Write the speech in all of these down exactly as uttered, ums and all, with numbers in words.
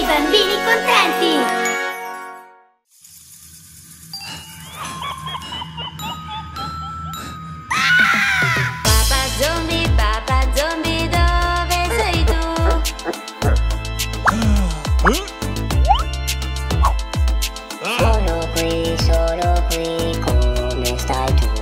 bambini contenti! Papà zombie, papà zombie, dove sei tu? Sono qui, sono qui, come stai tu?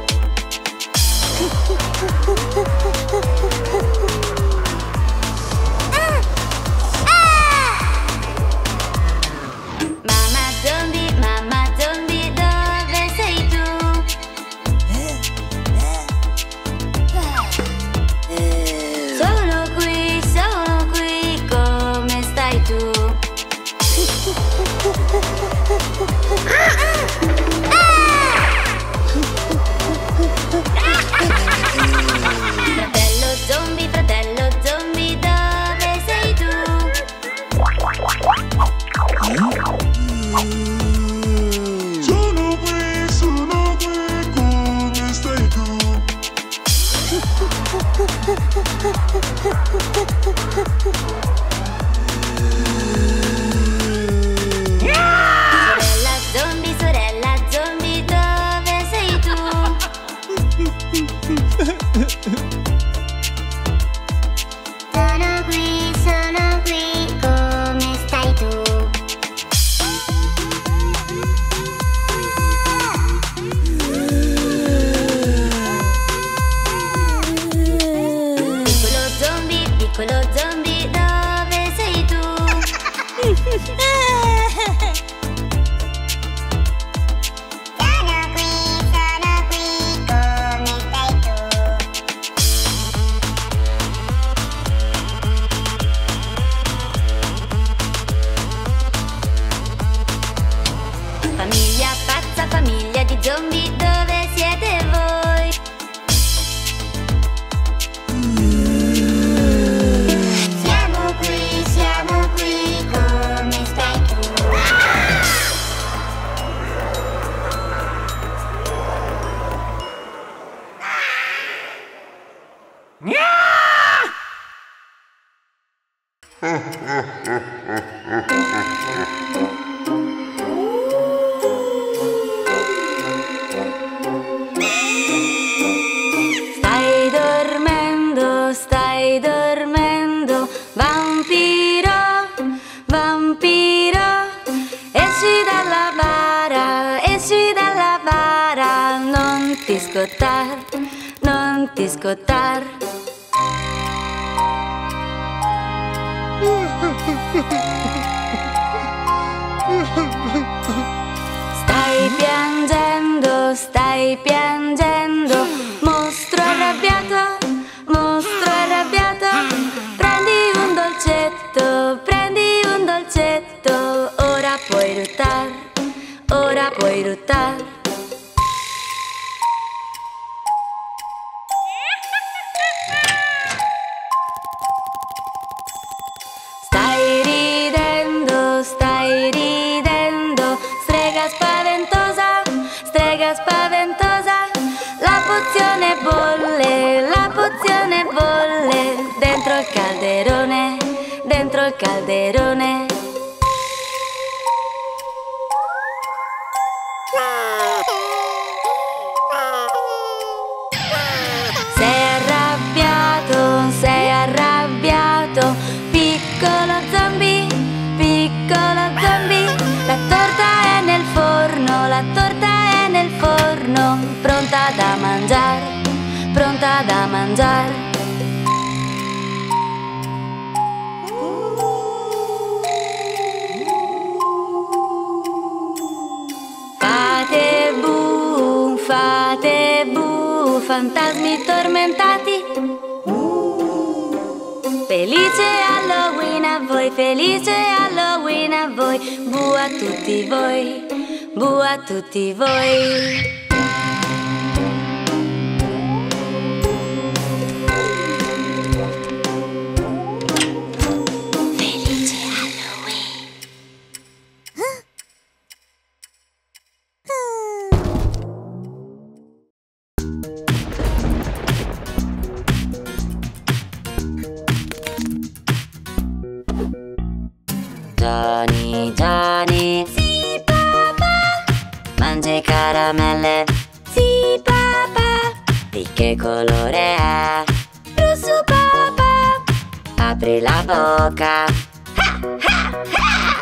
Mamma zombie, mamma zombie, dove sei tu? Sono qui, sono qui, come stai tu? Fratello zombie, fratello zombie, dove sei tu? Sono qui, sono qui, come stai tu? Sorella zombie, sorella zombie, dove sei tu? Sono qui, sono qui, come stai tu? Piccolo zombie, piccolo zombie, dove sei tu? Sono qui, sono qui, come stai tu? Famiglia pazza, famiglia di zombie, dove siete voi? Siamo qui, siamo qui, come stai tu? Stai dormendo, stai dormendo, vampiro, vampiro. Esci dalla bara, esci dalla bara, non ti scottar, non ti scottar. Stai piangendo, stai piangendo, mostro arrabbiato, mostro arrabbiato. Prendi un dolcetto, prendi un dolcetto, ora puoi ruttar, ora puoi ruttar. Stai ridendo, stai ridendo, strega spaventosa, strega spaventosa. La pozione bolle, la pozione bolle, dentro il calderone, dentro il calderone. Sei arrabbiato, sei arrabbiato, piccolo zombie, piccolo zombie. La torta è nel forno, la torta è nel forno, pronta da mangiare, pronta da mangiare. Fate bu, fate bu, fantasmi tormentati. Felice Halloween a voi, felice Halloween a voi, bu a tutti voi, bu a tutti voi. Johnny, Johnny, sì papà. Mangia i caramelle, sì papà. Di che colore è? Rosso papà. Apri la bocca. Ha, ha, ha.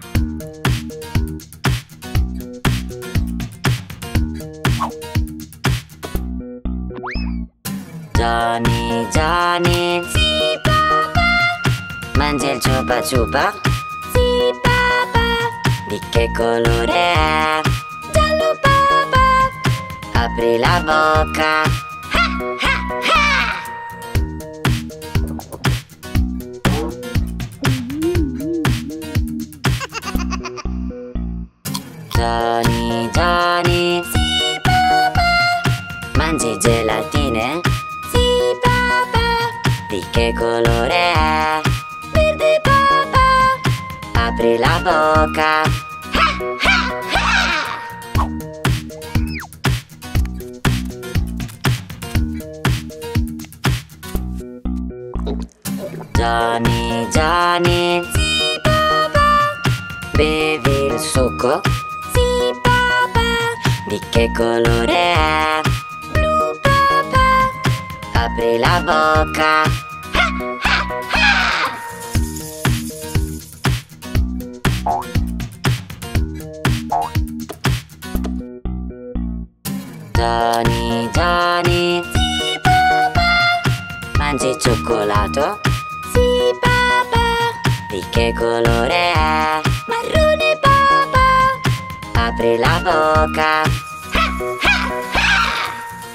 Johnny, Johnny, sì papà. Mangia il ciupa ciupa, sì papà. Di che colore è? Giallo papà. Apri la bocca. Ha, ha, ha. Johnny, Johnny, sì papà. Mangi gelatine? Sì papà. Di che colore è? Verde papà. Apri la bocca. Ha, ha, ha. Johnny, Johnny, sì papà. Bevi il succo? Sì papà. Di che colore è? Blu papà. Apri la bocca. Ha, ha, ha. Johnny, Johnny, sì papà. Mangi cioccolato? Sì papà. Di che colore è? Marrone papà. Apri la bocca. Ha, ha, ha.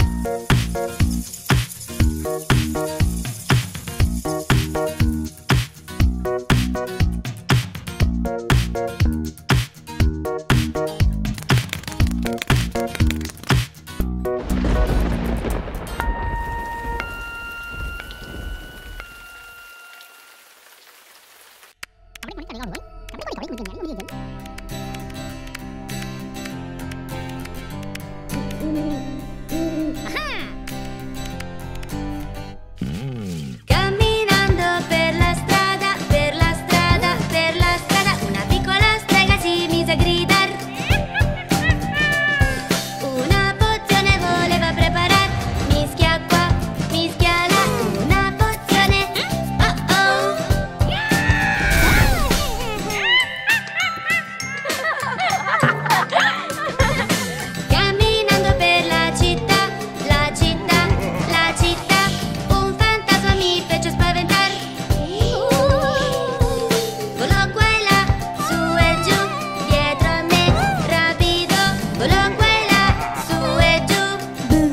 Camminando per la strada, per la strada, per la strada, una piccola strega si mise a gridar. Una pozione voleva preparar. Mischia qua, mischia là, una pozione. Oh oh. Camminando per la città, la città, la città, un fantasma mi fece spaventar. Volò qua e là, su e giù, dietro a me, rapido. Volò qua e là, su e giù.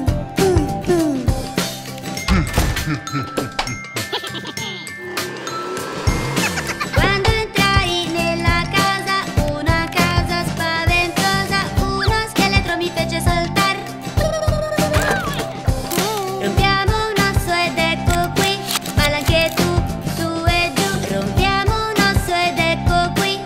Quando entrai nella casa, una casa spaventosa, uno scheletro mi fece saltar. Rompiamo un osso ed ecco qui, balla anche tu, su e giù. Rompiamo un osso ed ecco qui.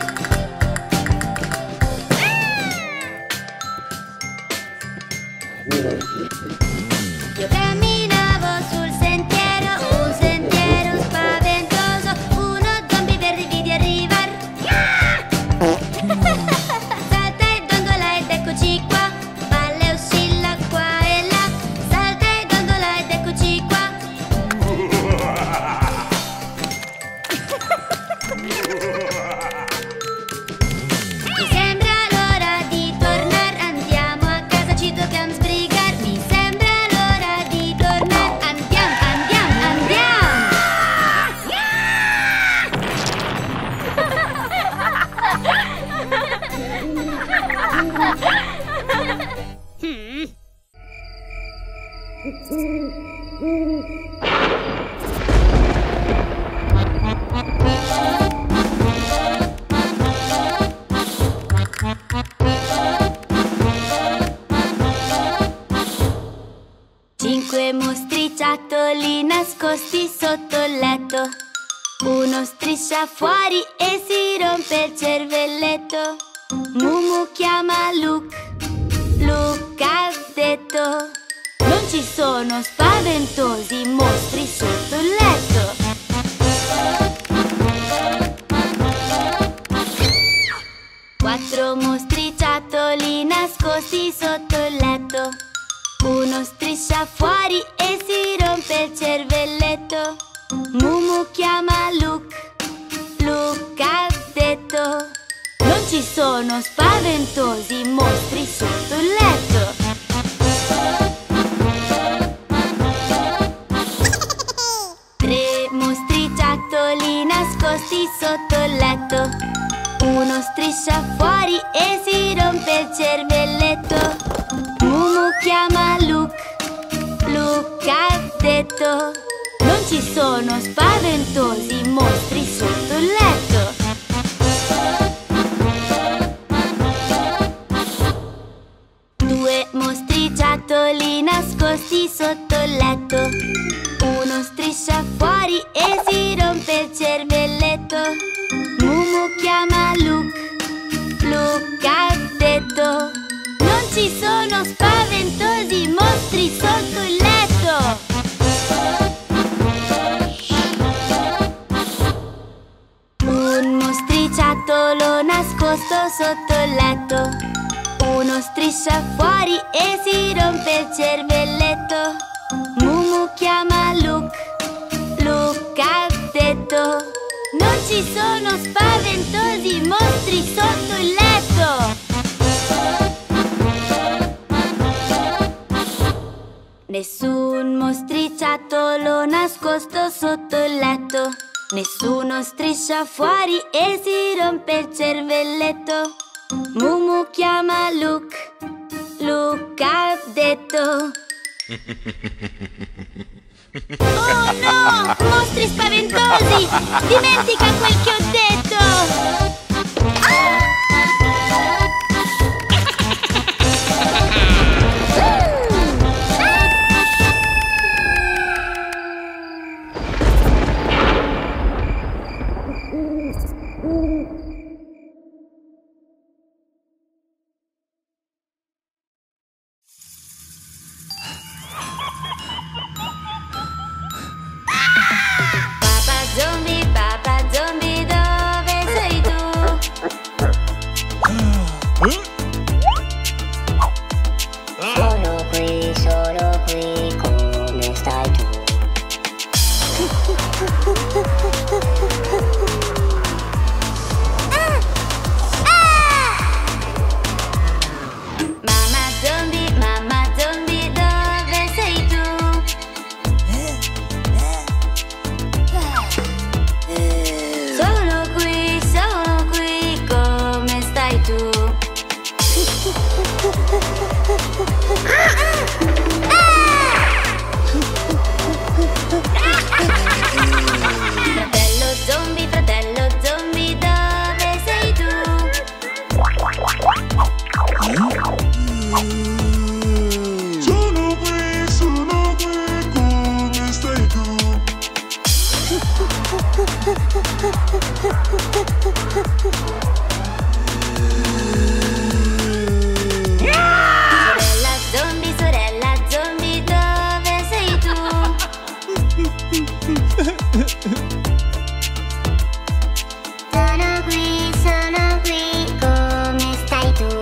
Io camminavo sul sentiero, un sentiero spaventoso, uno zombie verde vidi arrivar. Salta e dondola ed eccoci qua, balla e oscilla qua e là. Salta e dondola ed eccoci qua. Mi sembra l'ora di tornare, andiamo a casa, ci dobbiamo sbrigare. Mi sembra l'ora di tornare, andiamo, andiamo, andiamo. Cinque mostriciattoli nascosti sotto il letto. Uno striscia fuori e si rompe il cervelletto. Mumu chiama Luke, Luke ha detto: non ci sono spaventosi mostri sotto il letto. Quattro mostriciattoli nascosti sotto il letto. Uno striscia fuori e si rompe il cervelletto. Mumu chiama Luke, Luke ha detto: non ci sono spaventosi mostri sotto il letto. Tre mostriciattoli nascosti sotto il letto. Uno striscia fuori e si rompe il cervelletto. Mumu chiama Luke, Luke ha detto: non ci sono spaventosi mostri sotto il letto. Due mostriciattoli nascosti sotto il letto. Uno striscia fuori e si rompe il cervelletto. Mumu chiama Luke, Luke ha detto: non ci sono spaventosi mostri sotto il letto. Un mostriciattolo nascosto sotto il letto. Uno striscia fuori e si rompe il cervelletto. Mumu chiama Luke, Luke ha detto: non ci sono spaventosi mostri sotto il letto. Nessun mostriciattolo nascosto sotto il letto. Nessuno striscia fuori e si rompe il cervelletto. Mumu chiama Luke, Luke ha detto: oh no! Mostri spaventosi! Dimentica quel che ho detto! Papa zombie, papa zombie, dove sei tu? Sono qui, sono qui, come stai tu? Mamma zombie, mamma zombie, dove sei tu? Sono qui, sono qui, come stai tu? Fratello zombie, fratello zombie, dove sei tu? Sono qui, sono qui, come stai tu? Sorella zombie, sorella zombie, dove sei tu? Sono qui, sono qui, come stai tu?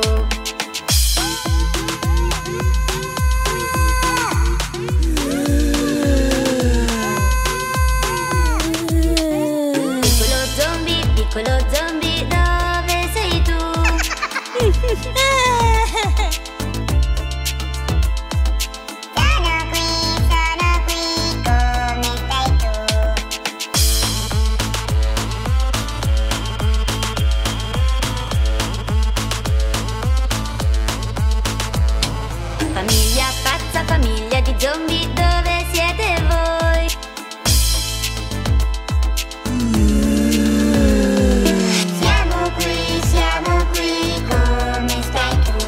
Piccolo zombie, piccolo zombie, dove sei tu? Sono qui, sono qui, come stai tu? Famiglia pazza, famiglia di zombie, dove siete voi? Siamo qui, siamo qui, come stai tu?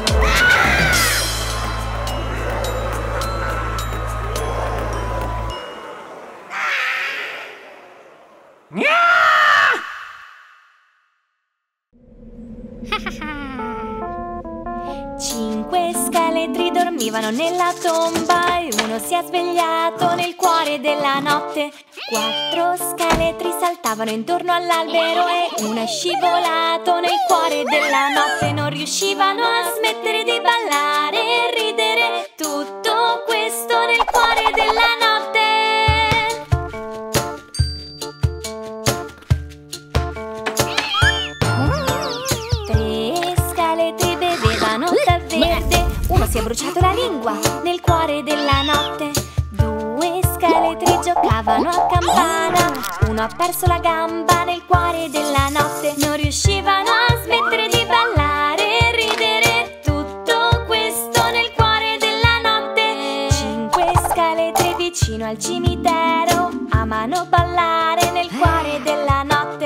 Cinque scheletri dormivano nella tomba e uno si è svegliato nel cuore della notte. Quattro scheletri saltavano intorno all'albero e uno è scivolato svegliato nel cuore della notte. Non riuscivano a smettere di ballare e ridere. Tutto questo nel cuore della notte. Tre scheletri bevevano tè verde. Uno si è bruciato la lingua nel cuore della notte. Due scheletri giocavano a campana. Uno ha perso la gamba nel cuore della notte. Non riuscivano a smettere di ballare e ridere. Tutto questo nel cuore della notte. Cinque scheletri vicino al cimitero amano ballare nel cuore della notte.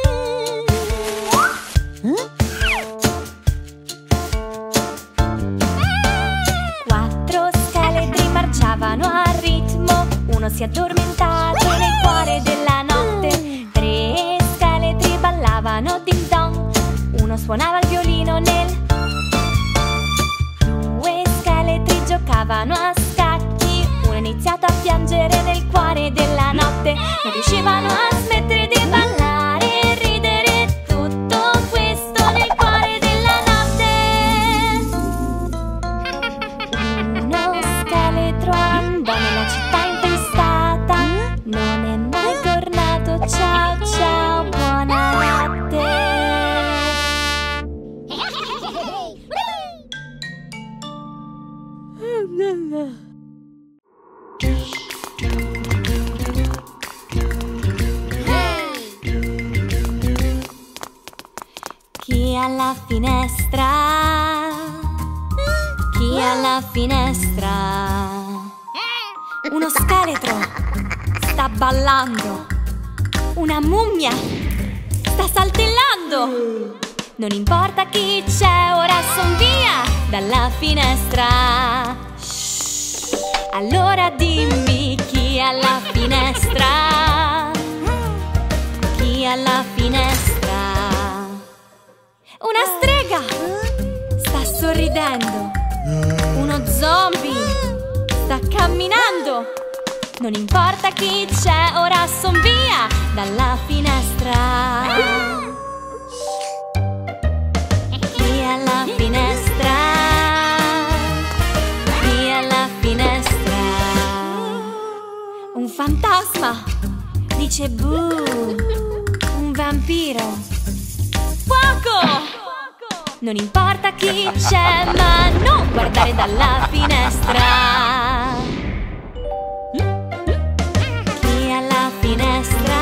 Quattro scheletri marciavano a ritmo. Uno si è addormentato nel cuore della notte. Tre scheletri ballavano ding dong. Uno suonava il violino nel. Due scheletri giocavano a scacchi. Uno ha iniziato a piangere nel cuore della notte. Non riuscivano a smettere di ballare e ridere. Tutto questo nel cuore della notte. Uno scheletro andò nella città infestata. Non è mai tornato. Ciao ciao, buonanotte. Chi alla finestra? Chi alla finestra? Uno scheletro sta ballando. Una mummia sta saltellando. Non importa chi c'è, ora son via dalla finestra. Shh. Allora dimmi chi è alla finestra. Chi è alla finestra? Una strega sta sorridendo. Uno zombie sta camminando. Non importa chi c'è, ora son via dalla finestra. Chi è alla finestra? Chi è alla finestra? Un fantasma dice buh. Un vampiro. Fuoco! Non importa chi c'è, ma non guardare dalla finestra. Chi è alla finestra?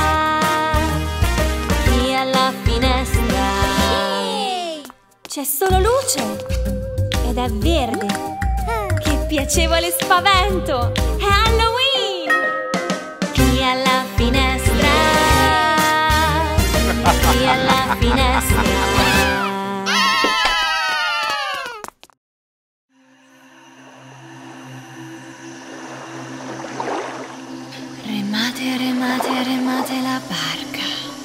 Chi è alla finestra? C'è solo luce ed è verde. Che piacevole spavento! È Halloween! Chi è alla finestra? Chi è alla finestra? Remate, remate, remate la barca.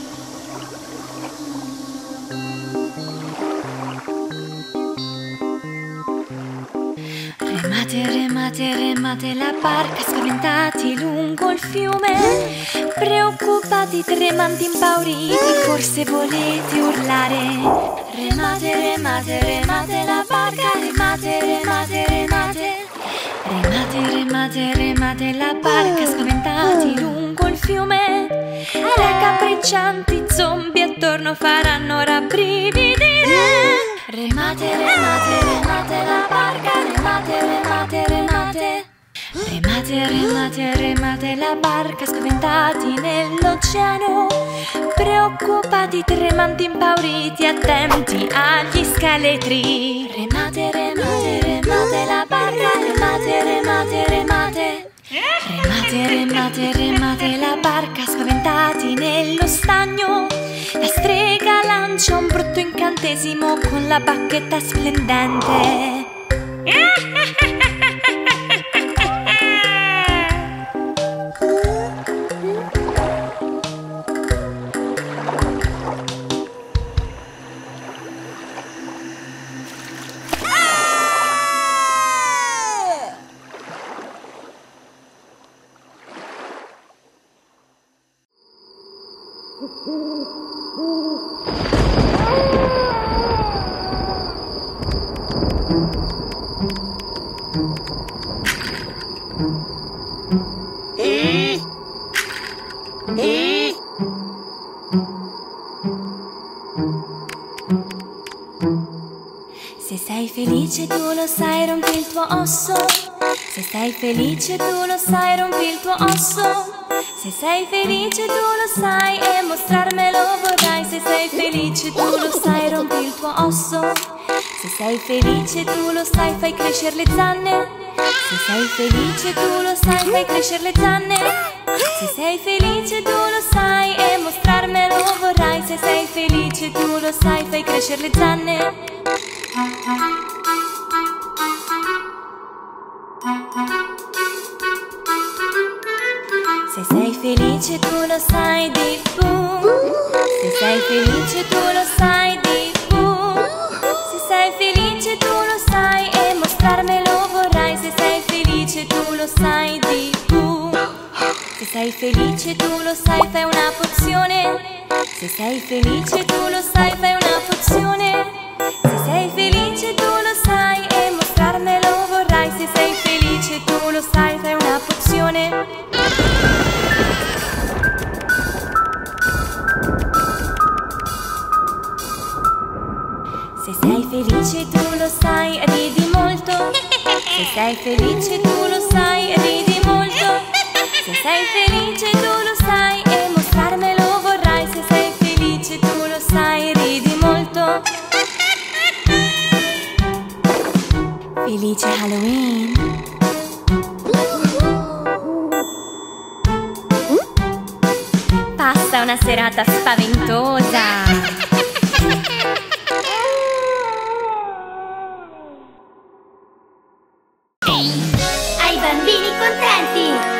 Remate, remate, remate la barca, spaventati lungo il fiume, preoccupati, tremanti, impauriti, forse volete urlare. Remate, remate, remate la barca, remate, remate, remate. Remate, remate, remate la barca, spaventati lungo il fiume. Raccapriccianti zombie attorno faranno rabbrividire. Remate, remate, remate la barca, remate, remate, remate. Remate, remate, remate la barca, spaventati nell'oceano, preoccupati, tremanti, impauriti, attenti agli scheletri. Remate, remate, remate la barca, remate, remate, remate. Remate, remate, remate la barca, spaventati nello stagno. La strega lancia un brutto incantesimo con la bacchetta splendente. sei felice tu lo sai, rompi il tuo osso. Se sei felice tu lo sai, rompi il tuo osso. Se sei felice tu lo sai e mostrarmelo vorrai. Se sei felice tu lo sai, rompi il tuo osso. Se sei felice tu lo sai, fai crescere le zanne. Se sei felice tu lo sai, fai crescere le zanne. Se sei felice tu lo sai e mostrarmelo vorrai. Se sei felice tu lo sai, fai crescere le zanne. Se sei felice tu lo sai, di bu. Se sei felice tu lo sai, di bu. Se sei felice tu lo sai e mostrarmelo vorrai. Se sei felice tu lo sai, di bu. Se sei felice tu lo sai, fai una pozione. Se sei felice tu lo sai, fai una pozione. Se sei felice tu lo sai e mostrarmelo vorrai. Se sei felice tu lo sai, fai una pozione. Se sei felice tu lo sai, ridi molto. Se sei felice tu lo sai, ridi molto. Se sei felice tu lo sai e mostrarmelo vorrai. Se sei felice tu lo sai, ridi molto. Felice Halloween! Passa una serata spaventosa! Ai bambini contenti!